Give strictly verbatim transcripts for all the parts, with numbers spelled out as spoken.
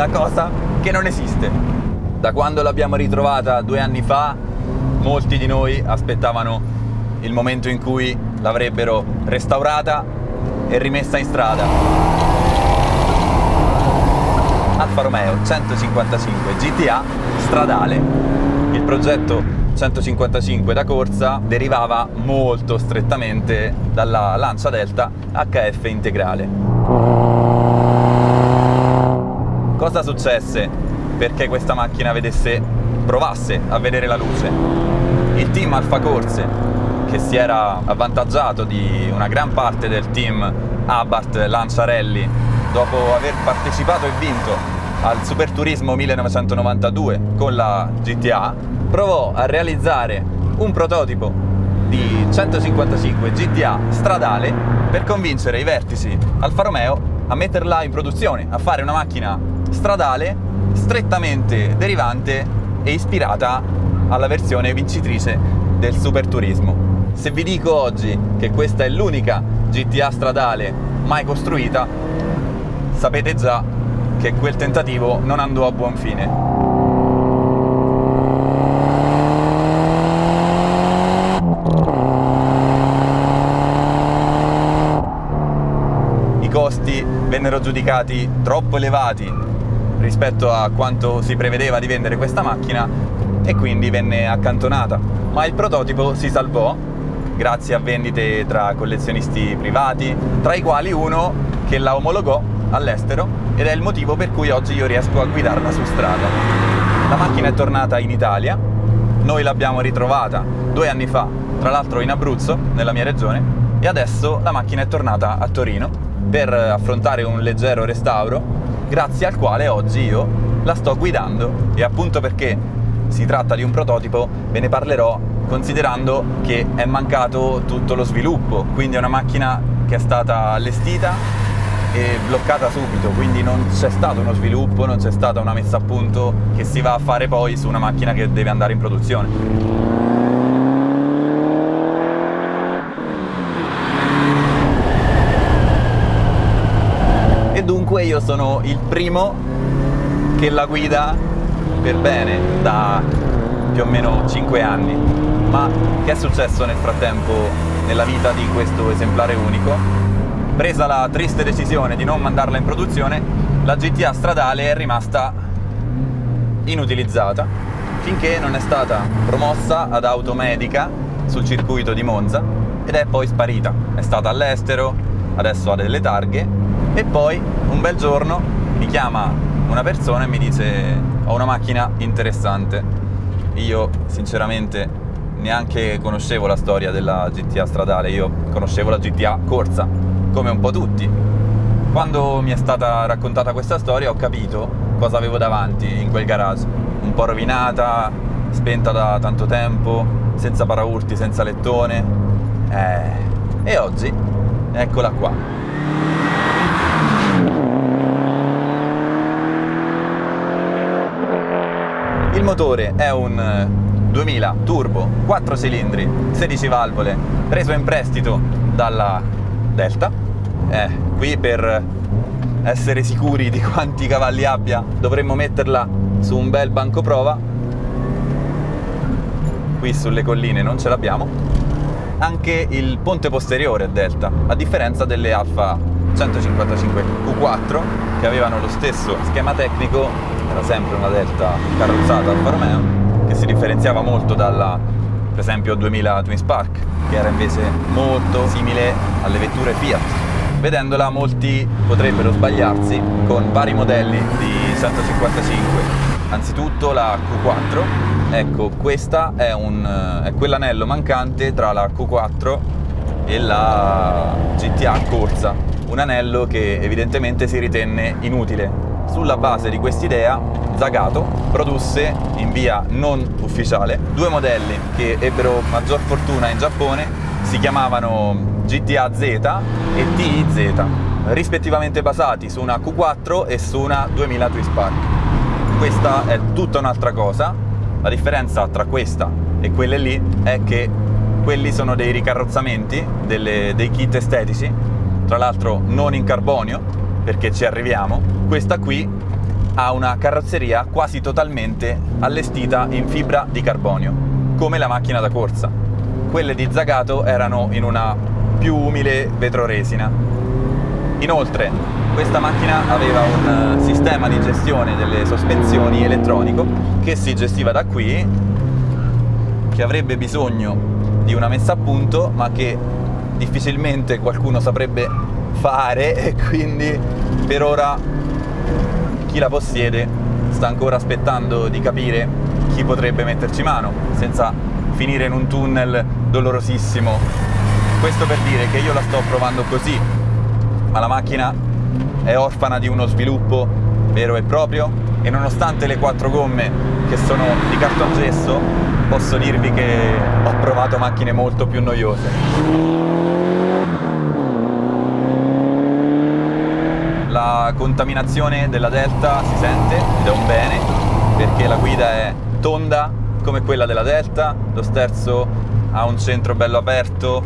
una cosa che non esiste. Da quando l'abbiamo ritrovata due anni fa, molti di noi aspettavano il momento in cui l'avrebbero restaurata e rimessa in strada. Alfa Romeo centocinquantacinque G T A stradale. Il progetto centocinquantacinque da corsa derivava molto strettamente dalla Lancia Delta H F integrale. Cosa successe perché questa macchina vedesse, provasse a vedere la luce? Il team Alfa Corse, che si era avvantaggiato di una gran parte del team Abarth Lancia Rally dopo aver partecipato e vinto al Superturismo millenovecentonovantadue con la G T A, provò a realizzare un prototipo di centocinquantacinque G T A stradale per convincere i vertici Alfa Romeo a metterla in produzione, a fare una macchina stradale strettamente derivante e ispirata alla versione vincitrice del Superturismo. Se vi dico oggi che questa è l'unica G T A stradale mai costruita, sapete già che quel tentativo non andò a buon fine. I costi vennero giudicati troppo elevati rispetto a quanto si prevedeva di vendere questa macchina e quindi venne accantonata, ma il prototipo si salvò grazie a vendite tra collezionisti privati, tra i quali uno che la omologò all'estero, ed è il motivo per cui oggi io riesco a guidarla su strada. La macchina è tornata in Italia, noi l'abbiamo ritrovata due anni fa, tra l'altro in Abruzzo, nella mia regione, e adesso la macchina è tornata a Torino per affrontare un leggero restauro, grazie al quale oggi io la sto guidando, e appunto perché si tratta di un prototipo ve ne parlerò considerando che è mancato tutto lo sviluppo, quindi è una macchina che è stata allestita e bloccata subito, quindi non c'è stato uno sviluppo, non c'è stata una messa a punto che si va a fare poi su una macchina che deve andare in produzione. E dunque io sono il primo che la guida per bene da più o meno cinque anni. Ma che è successo nel frattempo nella vita di questo esemplare unico? Presa la triste decisione di non mandarla in produzione, la G T A stradale è rimasta inutilizzata finché non è stata promossa ad Automedica sul circuito di Monza ed è poi sparita. È stata all'estero, adesso ha delle targhe. E poi un bel giorno mi chiama una persona e mi dice: ho una macchina interessante. Io sinceramente neanche conoscevo la storia della G T A stradale, io conoscevo la G T A corsa, come un po' tutti. Quando mi è stata raccontata questa storia ho capito cosa avevo davanti in quel garage. Un po' rovinata, spenta da tanto tempo, senza paraurti, senza lettone. Eh, e oggi eccola qua. Il motore è un duemila turbo, quattro cilindri, sedici valvole, preso in prestito dalla Delta. Eh, qui per essere sicuri di quanti cavalli abbia dovremmo metterla su un bel banco prova. Qui sulle colline non ce l'abbiamo. Anche il ponte posteriore è Delta, a differenza delle Alfa centocinquantacinque Q quattro che avevano lo stesso schema tecnico. Era sempre una Delta carrozzata Alfa Romeo, che si differenziava molto dalla, per esempio, duemila Twin Spark, che era invece molto simile alle vetture Fiat. Vedendola molti potrebbero sbagliarsi con vari modelli di centocinquantacinque. Anzitutto la Q quattro, ecco, questa è, un, è quell'anello mancante tra la Q quattro e la G T A corsa, un anello che evidentemente si ritenne inutile. Sulla base di quest'idea, Zagato produsse in via non ufficiale due modelli che ebbero maggior fortuna in Giappone, si chiamavano G T A Z e T I Z, rispettivamente basati su una Q quattro e su una duemila Twin Spark. Questa è tutta un'altra cosa. La differenza tra questa e quelle lì è che quelli sono dei ricarrozzamenti, delle, dei kit estetici, tra l'altro non in carbonio, perché ci arriviamo. Questa qui ha una carrozzeria quasi totalmente allestita in fibra di carbonio, come la macchina da corsa. Quelle di Zagato erano in una più umile vetroresina. Inoltre, questa macchina aveva un sistema di gestione delle sospensioni elettronico che si gestiva da qui, che avrebbe bisogno di una messa a punto, ma che difficilmente qualcuno saprebbe fare, e quindi per ora chi la possiede sta ancora aspettando di capire chi potrebbe metterci mano senza finire in un tunnel dolorosissimo. Questo per dire che io la sto provando così, ma la macchina è orfana di uno sviluppo vero e proprio, e nonostante le quattro gomme che sono di cartongesso, posso dirvi che ho provato macchine molto più noiose. La contaminazione della Delta si sente, ed è un bene, perché la guida è tonda come quella della Delta, lo sterzo ha un centro bello aperto,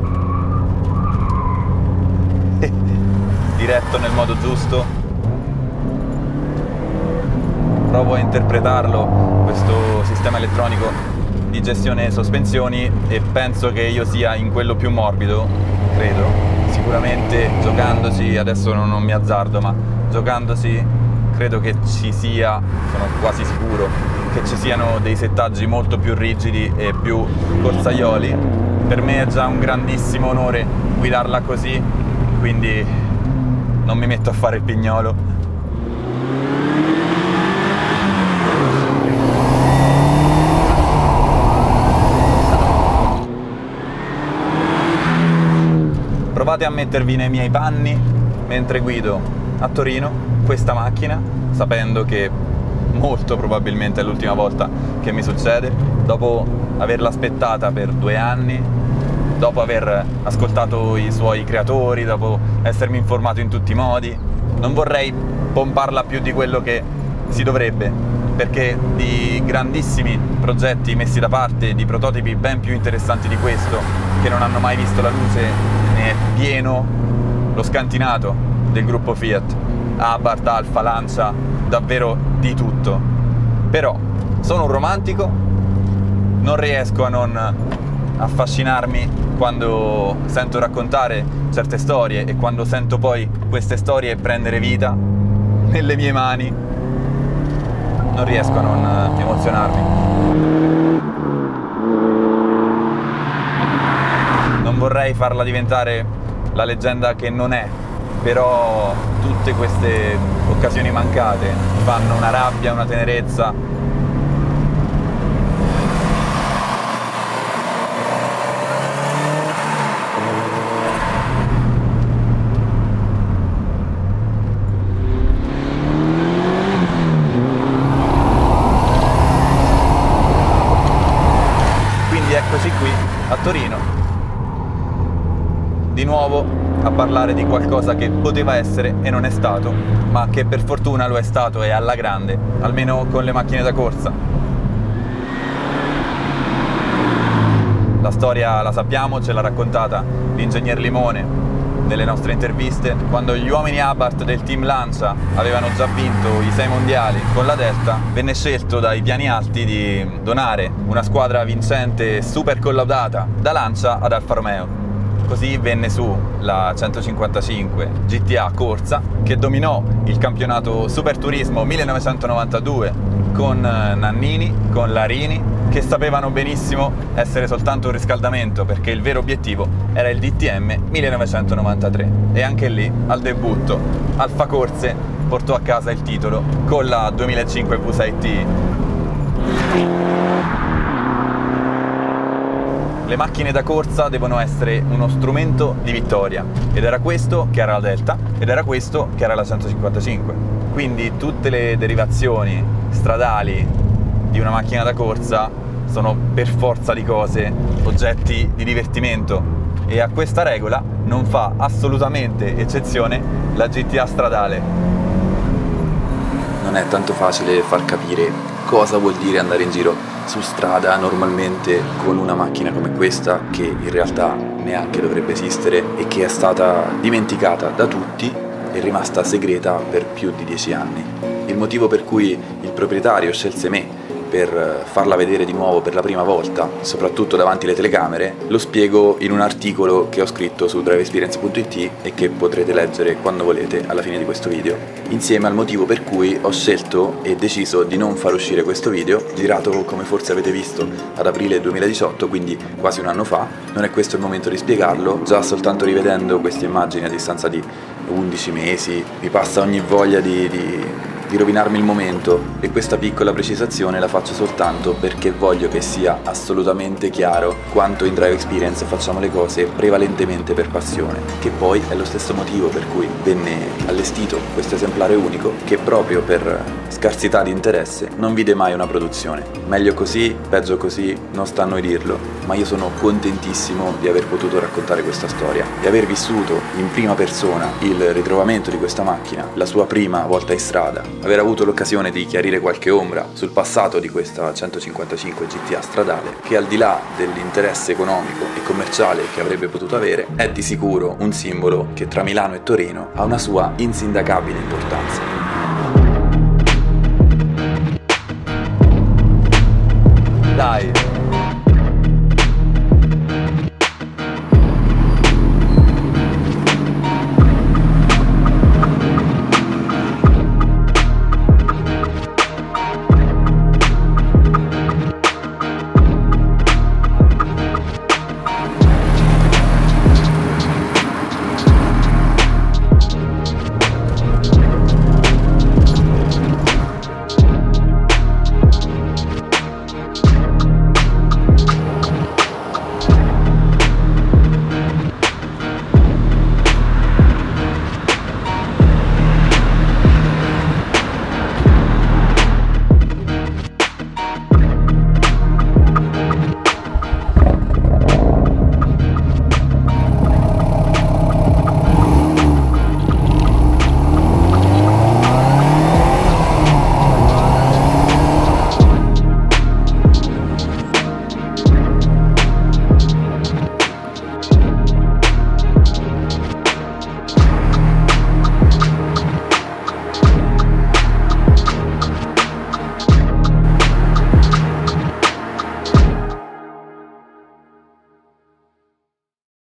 diretto nel modo giusto. Provo a interpretarlo, questo sistema elettronico di gestione sospensioni, e penso che io sia in quello più morbido, credo. Sicuramente giocandoci, adesso non, non mi azzardo, ma giocandoci credo che ci sia, sono quasi sicuro, che ci siano dei settaggi molto più rigidi e più corsaioli. Per me è già un grandissimo onore guidarla così, quindi non mi metto a fare il pignolo. Provate a mettervi nei miei panni mentre guido a Torino questa macchina, sapendo che molto probabilmente è l'ultima volta che mi succede, dopo averla aspettata per due anni, dopo aver ascoltato i suoi creatori, dopo essermi informato in tutti i modi. Non vorrei pomparla più di quello che si dovrebbe, perché di grandissimi progetti messi da parte, di prototipi ben più interessanti di questo, che non hanno mai visto la luce, ne è pieno lo scantinato del gruppo Fiat. Abarth, Alfa, Lancia, davvero di tutto. Però sono un romantico, non riesco a non affascinarmi quando sento raccontare certe storie, e quando sento poi queste storie prendere vita nelle mie mani non riesco a non emozionarmi. Non vorrei farla diventare la leggenda che non è, però tutte queste occasioni mancate mi fanno una rabbia, una tenerezza. Quindi eccoci qui a Torino, di nuovo a parlare di qualcosa che poteva essere e non è stato, ma che per fortuna lo è stato, e alla grande, almeno con le macchine da corsa. La storia la sappiamo, ce l'ha raccontata l'ingegner Limone nelle nostre interviste. Quando gli uomini Abarth del team Lancia avevano già vinto i sei mondiali con la Delta, venne scelto dai piani alti di donare una squadra vincente e super collaudata da Lancia ad Alfa Romeo. Così venne su la centocinquantacinque G T A Corsa, che dominò il campionato Superturismo millenovecentonovantadue con Nannini, con Larini, che sapevano benissimo essere soltanto un riscaldamento, perché il vero obiettivo era il D T M millenovecentonovantatré. E anche lì, al debutto, Alfa Corse portò a casa il titolo con la duemilacinque V sei T. Le macchine da corsa devono essere uno strumento di vittoria, ed era questo che era la Delta, ed era questo che era la centocinquantacinque. Quindi tutte le derivazioni stradali di una macchina da corsa sono per forza di cose oggetti di divertimento, e a questa regola non fa assolutamente eccezione la G T A stradale. Non è tanto facile far capire cosa vuol dire andare in giro su strada normalmente con una macchina come questa, che in realtà neanche dovrebbe esistere e che è stata dimenticata da tutti e rimasta segreta per più di dieci anni. Il motivo per cui il proprietario scelse me per farla vedere di nuovo per la prima volta, soprattutto davanti alle telecamere, lo spiego in un articolo che ho scritto su drive experience punto it e che potrete leggere quando volete alla fine di questo video, insieme al motivo per cui ho scelto e deciso di non far uscire questo video, girato come forse avete visto ad aprile duemiladiciotto, quindi quasi un anno fa. Non è questo il momento di spiegarlo, già soltanto rivedendo queste immagini a distanza di undici mesi mi passa ogni voglia di, di di rovinarmi il momento, e questa piccola precisazione la faccio soltanto perché voglio che sia assolutamente chiaro quanto in Drive Experience facciamo le cose prevalentemente per passione, che poi è lo stesso motivo per cui venne allestito questo esemplare unico, che proprio per scarsità di interesse non vide mai una produzione. Meglio così, peggio così, non sta a noi dirlo, ma io sono contentissimo di aver potuto raccontare questa storia, di aver vissuto in prima persona il ritrovamento di questa macchina, la sua prima volta in strada, aver avuto l'occasione di chiarire qualche ombra sul passato di questa centocinquantacinque G T A stradale, che al di là dell'interesse economico e commerciale che avrebbe potuto avere, è di sicuro un simbolo che tra Milano e Torino ha una sua insindacabile importanza. Dai,